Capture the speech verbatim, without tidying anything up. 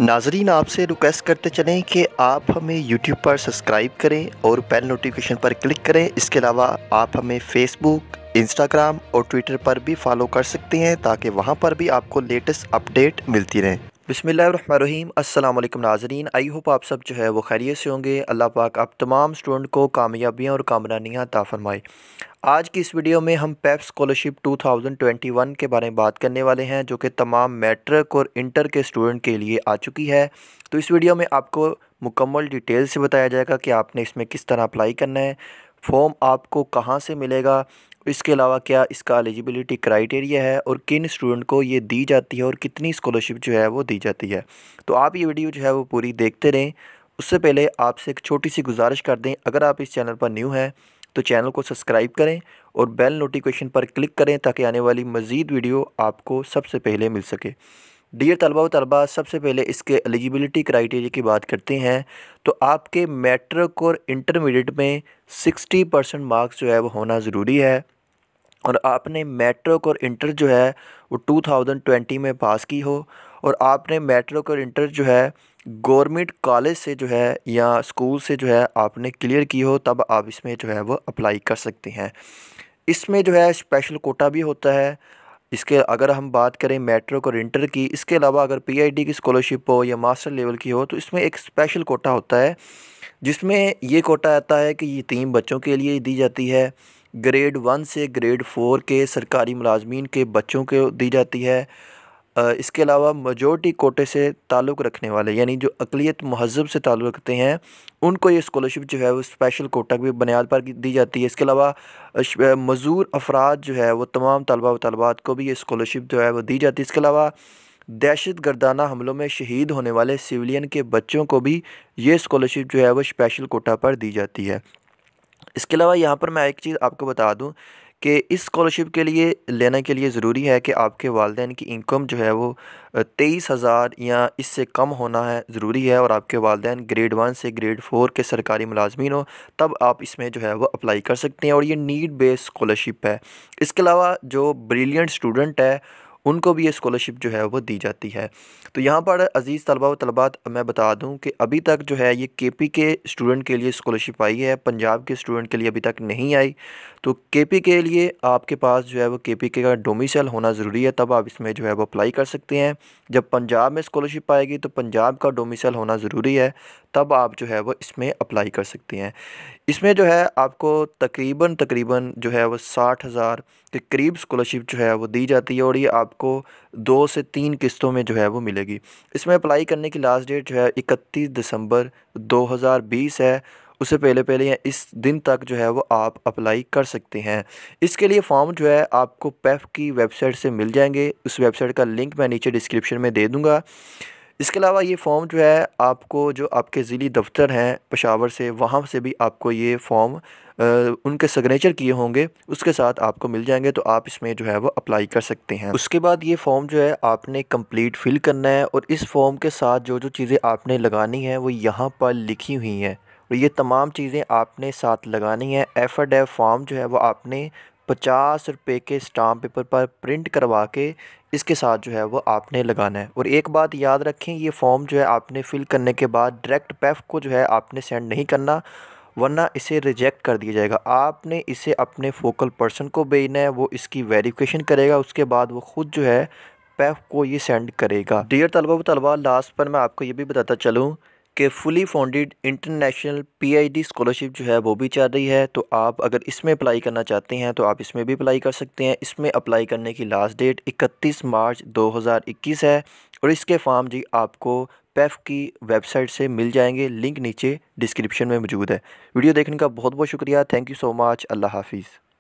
नाजरीन, आपसे रिक्वेस्ट करते चलें कि आप हमें यूट्यूब पर सब्सक्राइब करें और बेल नोटिफिकेशन पर क्लिक करें। इसके अलावा आप हमें फ़ेसबुक, इंस्टाग्राम और ट्विटर पर भी फॉलो कर सकते हैं ताकि वहां पर भी आपको लेटेस्ट अपडेट मिलती रहें। बिस्मिल्लाहिर्रहमानिर्रहीम। अस्सलाम वालेकुम नाजरीन, आई होप आप सब जो है वो खैरियत से होंगे। अल्लाह पाक आप तमाम स्टूडेंट को कामयाबियाँ और कामरानियाँ अता फरमाए। आज की इस वीडियो में हम पेप स्कॉलरशिप दो हज़ार इक्कीस के बारे में बात करने वाले हैं, जो कि तमाम मैट्रिक और इंटर के स्टूडेंट के लिए आ चुकी है। तो इस वीडियो में आपको मुकम्मल डिटेल से बताया जाएगा कि आपने इसमें किस तरह अप्लाई करना है, फॉर्म आपको कहां से मिलेगा, इसके अलावा क्या इसका एलिजिबिलिटी क्राइटेरिया है और किन स्टूडेंट को ये दी जाती है और कितनी स्कॉलरशिप जो है वो दी जाती है। तो आप ये वीडियो जो है वो पूरी देखते रहें। उससे पहले आपसे एक छोटी सी गुजारिश कर दें, अगर आप इस चैनल पर न्यू हैं तो चैनल को सब्सक्राइब करें और बेल नोटिफिकेशन पर क्लिक करें ताकि आने वाली मज़ीद वीडियो आपको सबसे पहले मिल सके। डियर तलबा व तलबा, सबसे पहले इसके एलिजिबिलिटी क्राइटेरिया की बात करते हैं। तो आपके मैट्रिक और इंटरमीडिएट में साठ परसेंट मार्क्स जो है वो होना ज़रूरी है और आपने मैट्रिक और इंटर जो है वो दो हज़ार बीस में पास की हो और आपने मैट्रिक और इंटर जो है गवर्नमेंट कॉलेज से जो है या स्कूल से जो है आपने क्लियर की हो, तब आप इसमें जो है वो अप्लाई कर सकते हैं। इसमें जो है स्पेशल कोटा भी होता है। इसके अगर हम बात करें मैट्रिक और इंटर की, इसके अलावा अगर पीएचडी की स्कॉलरशिप हो या मास्टर लेवल की हो तो इसमें एक स्पेशल कोटा होता है, जिसमें ये कोटा आता है कि ये तीन बच्चों के लिए दी जाती है। ग्रेड वन से ग्रेड फोर के सरकारी मुलाजमीन के बच्चों को दी जाती है। अ, इसके अलावा मेजॉरिटी कोटे से ताल्लुक़ रखने वाले, यानी जो अक़लियत महज़्ज़ब से ताल्लुक़ रखते हैं, उनको ये स्कॉलरशिप जो है वो स्पेशल कोटा की बुनियाद पर दी जाती है। इसके अलावा मज़दूर अफराद जो है वो तमाम तलबा व तलबात को भी ये स्कॉलरशिप जो है वो दी जाती है। इसके अलावा दहशत गर्दाना हमलों में शहीद होने वाले सिविलियन के बच्चों को भी ये स्कॉलरशिप जो है वो स्पेशल कोटा पर दी जाती है। इसके अलावा यहाँ पर मैं एक चीज़ आपको बता दूँ कि इस स्कॉलरशिप के लिए लेने के लिए ज़रूरी है कि आपके वालिदैन की इनकम जो है वो तेईस हज़ार या इससे कम होना है ज़रूरी है और आपके वालिदैन ग्रेड वन से ग्रेड फोर के सरकारी मुलाजमीन हो, तब आप इसमें जो है वो अप्लाई कर सकते हैं और ये नीड बेस्ड स्कॉलरशिप है। इसके अलावा जो ब्रिलियंट स्टूडेंट है उनको भी ये स्कॉलरशिप जो है वो दी जाती है। तो यहाँ पर अज़ीज़ तलबा व तलबात, मैं बता दूँ कि अभी तक जो है ये केपी के स्टूडेंट के लिए स्कॉलरशिप आई है, पंजाब के स्टूडेंट के लिए अभी तक नहीं आई। तो केपी के लिए आपके पास जो है वो केपी के का डोमिसाइल होना ज़रूरी है, तब आप इसमें जो है वो अप्लाई कर सकते हैं। जब पंजाब में स्कॉलरशिप आएगी तो पंजाब का डोमिसाइल होना ज़रूरी है, तब आप जो है वो इसमें अप्लाई कर सकते हैं। इसमें जो है आपको तकरीबन तकरीबन जो है वो साठ हज़ार के करीब स्कॉलरशिप जो है वो दी जाती है और ये आपको दो से तीन किस्तों में जो है वो मिलेगी। इसमें अप्लाई करने की लास्ट डेट जो है इकतीस दिसंबर दो हज़ार बीस है। उससे पहले पहले या इस दिन तक जो है वो आप अप्लाई कर सकते हैं। इसके लिए फॉर्म जो है आपको पेफ की वेबसाइट से मिल जाएंगे। उस वेबसाइट का लिंक मैं नीचे डिस्क्रिप्शन में दे दूँगा। इसके अलावा ये फ़ॉर्म जो है आपको जो आपके ज़िली दफ्तर हैं पेशावर से, वहाँ से भी आपको ये फ़ॉर्म उनके सिग्नेचर किए होंगे उसके साथ आपको मिल जाएंगे, तो आप इसमें जो है वो अप्लाई कर सकते हैं। उसके बाद ये फ़ॉर्म जो है आपने कंप्लीट फ़िल करना है और इस फॉर्म के साथ जो जो चीज़ें आपने लगानी है वो यहाँ पर लिखी हुई हैं और ये तमाम चीज़ें आपने साथ लगानी है। एफ एड एफ फॉर्म जो है वो आपने पचास रुपये के स्टाम्प पेपर पर प्रिंट करवा के इसके साथ जो है वो आपने लगाना है। और एक बात याद रखें, ये फॉर्म जो है आपने फ़िल करने के बाद डायरेक्ट पेफ को जो है आपने सेंड नहीं करना, वरना इसे रिजेक्ट कर दिया जाएगा। आपने इसे अपने फोकल पर्सन को भेजना है, वो इसकी वेरिफिकेशन करेगा, उसके बाद वो ख़ुद जो है पेफ को ये सेंड करेगा। डियर तलबा व तलबा, लास्ट पर मैं आपको ये भी बताता चलूँ कि fully funded international PhD scholarship जो है वो भी चल रही है। तो आप अगर इसमें अप्लाई करना चाहते हैं तो आप इसमें भी अप्लाई कर सकते हैं। इसमें अप्लाई करने की लास्ट डेट इकतीस मार्च दो हज़ार इक्कीस है और इसके फॉर्म जी आपको पेफ की वेबसाइट से मिल जाएंगे। लिंक नीचे डिस्क्रिप्शन में मौजूद है। वीडियो देखने का बहुत बहुत शुक्रिया। Thank you so much. अल्लाह हाफिज़।